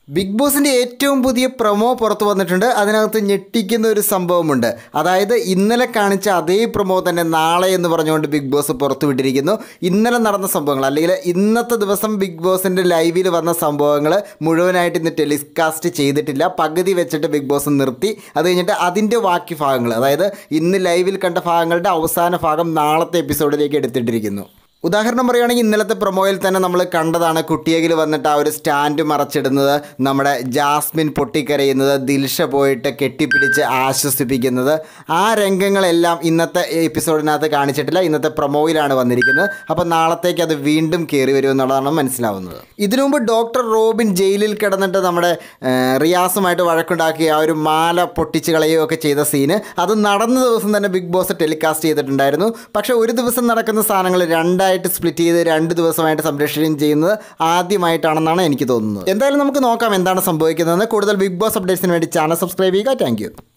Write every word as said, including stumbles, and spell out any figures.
Big ബോസിൻ്റെ ഏറ്റവും പുതിയ പ്രൊമോ പുറത്തു വന്നിട്ടുണ്ട്. അതിനകത്ത് ഞെട്ടിക്കുന്ന ഒരു സംഭവമുണ്ട്. അതായത് ഇന്നലെ കാണിച്ച അതേ പ്രൊമോ തന്നെ നാളെ എന്ന് പറഞ്ഞുകൊണ്ട് ബിഗ് ബോസ് പുറത്തു വിട്ടിരിക്കുന്നു. ഇന്നലെ നടന്ന സംഭവങ്ങൾ അല്ലെങ്കിൽ ഇന്നത്തെ ദിവസം ബിഗ് ബോസിൻ്റെ ലൈവിൽ വന്ന സംഭവങ്ങൾ മുഴുവനായിട്ട് ഇന്ന് ടെലികാസ്റ്റ് ചെയ്തിട്ടില്ല. പകുതി വെച്ചിട്ട് ബിഗ് ബോസ് നിർത്തി. അത് കഴിഞ്ഞിട്ട് അതിൻ്റെ ബാക്കി ഭാഗങ്ങൾ, അതായത് ഇന്ന് ലൈവിൽ കണ്ട ഭാഗങ്ങളുടെ അവസാന ഭാഗം നാളത്തെ എപ്പിസോഡിലേക്ക് എടുത്തിട്ടിരിക്കുന്നു. ഉദാഹരണം പറയുകയാണെങ്കിൽ ഇന്നലത്തെ പ്രൊമോയിൽ തന്നെ നമ്മൾ കണ്ടതാണ് കുട്ടിയകിൽ വന്നിട്ട് ആ ഒരു സ്റ്റാൻഡ് മറച്ചിടുന്നത്, നമ്മുടെ ജാസ്മിൻ പൊട്ടിക്കരയുന്നത്, ദിൽഷ പോയിട്ട് കെട്ടിപ്പിടിച്ച് ആശ്വസിപ്പിക്കുന്നത്. ആ രംഗങ്ങളെല്ലാം ഇന്നത്തെ എപ്പിസോഡിനകത്ത് കാണിച്ചിട്ടില്ല, ഇന്നത്തെ പ്രൊമോയിലാണ് വന്നിരിക്കുന്നത്. അപ്പോൾ നാളത്തേക്ക് അത് വീണ്ടും കയറി വരുമെന്നുള്ളതാണ് മനസ്സിലാവുന്നത്. ഇതിനു മുമ്പ് ഡോക്ടർ റോബിൻ ജയിലിൽ കിടന്നിട്ട് നമ്മുടെ റിയാസുമായിട്ട് വഴക്കുണ്ടാക്കി ആ ഒരു മാല പൊട്ടിച്ച് കളയുകയൊക്കെ ചെയ്ത സീന് അത് നടന്ന ദിവസം തന്നെ ബിഗ് ബോസ് ടെലികാസ്റ്റ് ചെയ്തിട്ടുണ്ടായിരുന്നു. പക്ഷേ ഒരു ദിവസം നടക്കുന്ന സാധനങ്ങൾ രണ്ടായി സ്പ്ലിറ്റ് ചെയ്ത് രണ്ട് ദിവസമായിട്ട് സംരക്ഷണം ചെയ്യുന്നത് ആദ്യമായിട്ടാണെന്നാണ് എനിക്ക് തോന്നുന്നത്. എന്തായാലും നമുക്ക് നോക്കാം എന്താണ് സംഭവിക്കുന്നതെന്ന്. കൂടുതൽ ബിഗ് ബോസ് അപ്ഡേറ്റ്സിന് വേണ്ടി ചാനൽ സബ്സ്ക്രൈബ് ചെയ്യുക. താങ്ക്